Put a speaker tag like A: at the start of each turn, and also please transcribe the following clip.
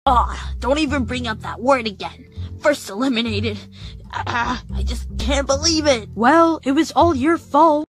A: Don't even bring up that word again. First eliminated. I just can't believe it.
B: Well, it was all your fault.